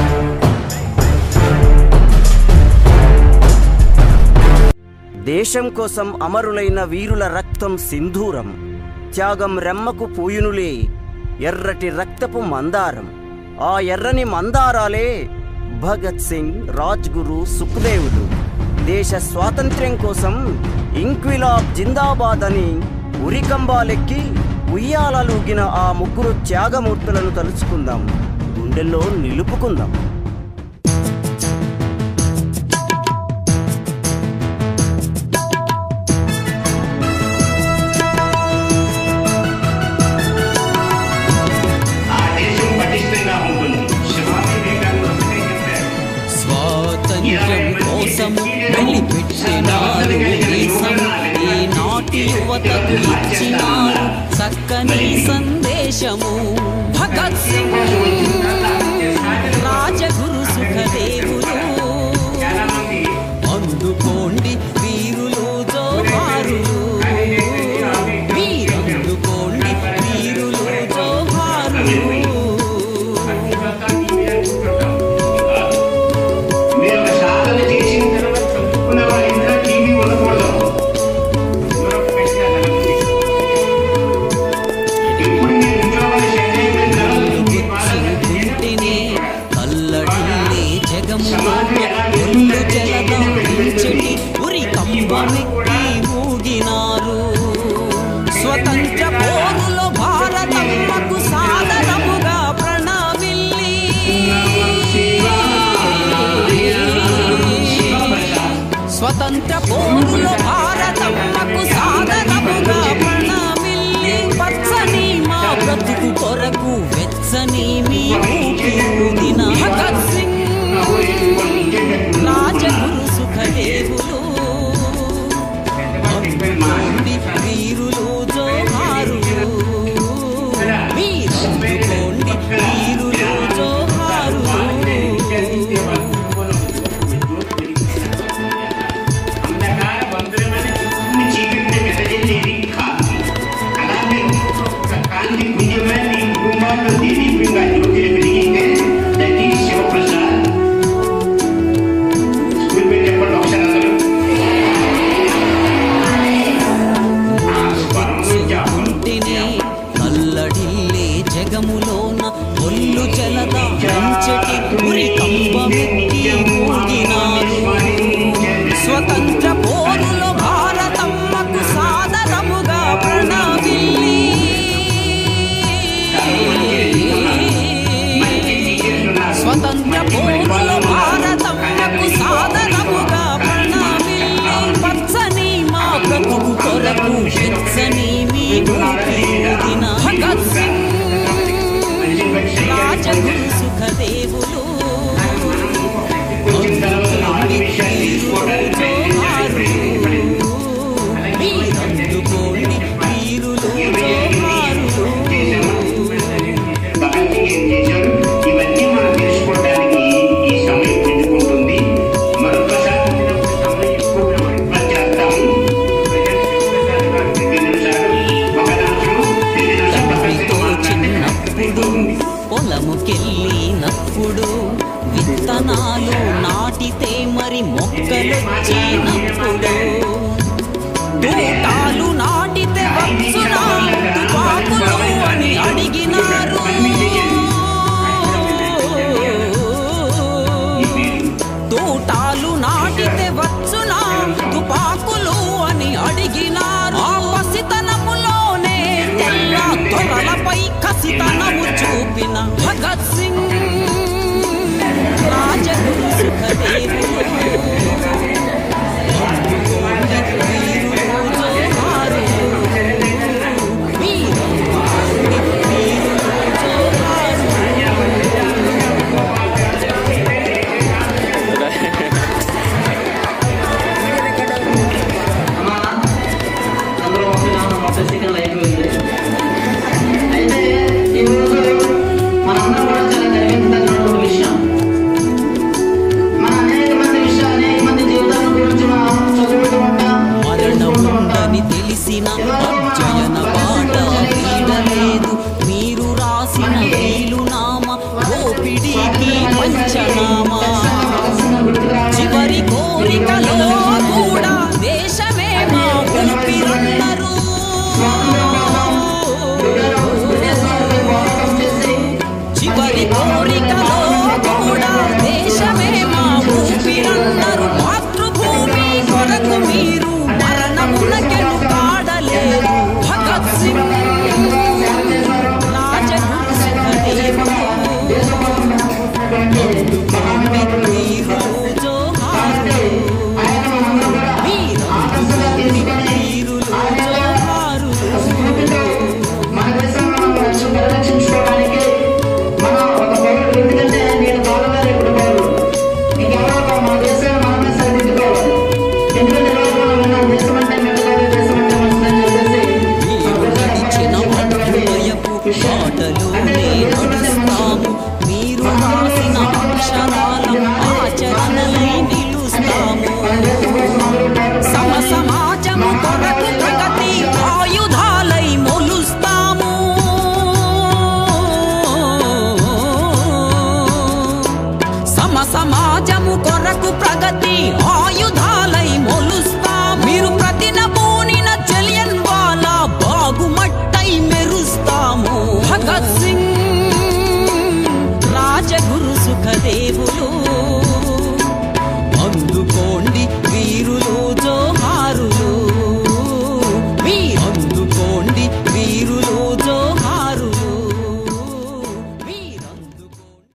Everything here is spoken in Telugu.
దేశం కోసం అమరులైన వీరుల రక్తం సింధూరం, త్యాగం రెమ్మకు పూయునులే ఎర్రటి రక్తపు మందారం. ఆ ఎర్రని మందారాలే భగత్ సింగ్, రాజ్గురు, సుఖ్దేవులు. దేశ స్వాతంత్ర్యం కోసం ఇంక్విలాబ్ జిందాబాద్ అని ఉరికంబాలెక్కి ఉయ్యాలలూగిన ఆ ముగ్గురు త్యాగమూర్తులను తలుచుకుందాం, గుండెల్లో నిలుపుకుందాం. స్వాతంత్ర్యం కోసము వెలిపెట్టినారు దేశం, ఈనాటి యువతకు ఇచ్చినారు చక్కని సందేశము. భగత్ సింగ్, రాజగురు, సుఖదేవులు, అందుకోండి వీరులు జోహారులు, మీరందుకోండి వీరులు జోహారులు. స్వతంత్ర పోరులో భారతమ్మకు సాదరముగా ప్రణమిల్లి, స్వతంత్ర పోరులో భారతమ్మకు సాదరముగా ప్రణమిల్లి, పచ్చని మా బ్రతుకు కొరకు వెచ్చని మీ ఊపిరిన భగత్ సింగ్, రాజగురు, సుఖదేవులు, అందుకోండి వీరులు జోహారులు, మీరందుకోండి వీరులు జోహారులు. జగములోన ఒళ్ళు జలద పెంచటి ఉరి కంబమెత్తి ఊగినారు. స్వతంత్ర పోరులో భారతమ్మకు సాదరముగా ప్రణమిల్లి, స్వతంత్ర పోరులో భారతమ్మకు సాదరముగా ప్రణమిల్లి, పచ్చని మా బ్రతుకు కొరకు వెచ్చని మీ ఊపిరిన భగత్ సింగ్, రాజగురు, సుఖదేవులు, అందుకోండి వీరులు జోహారులు, మీరందుకోండి వీరులు జోహారులు. ఇవన్నీ మనం తెలుసుకోవడానికి ఈ సమయం పెట్టుకుంటుంది. మరొకసారి పొలముకెళ్ళినప్పుడు విత్తనాలు నాటితే మరి మొక్కలొచ్చినప్పుడు, తోటాలు నాటితే వచ్చునా తుపాకులు అని అడిగినారు. తోటాలు నాటితే వచ్చునా తుపాకులు అని అడిగినారు. ఆ పసితనములోనే తెల్ల దొరలపై కసితనము చూపిన భగత్ సింగ్, రాజగురు, సుఖదేవులు, పంచనామా చివరి కోరికలో